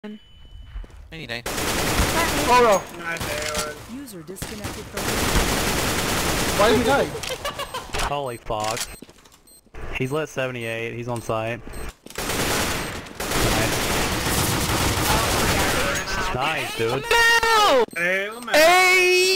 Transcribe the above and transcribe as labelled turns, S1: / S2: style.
S1: 99.
S2: Oh no!
S3: User disconnected from.
S2: Why did he die?
S4: Holy fuck. He's lit 78, he's on site. Nice, dude.
S1: No!
S2: Hey,
S1: Hey!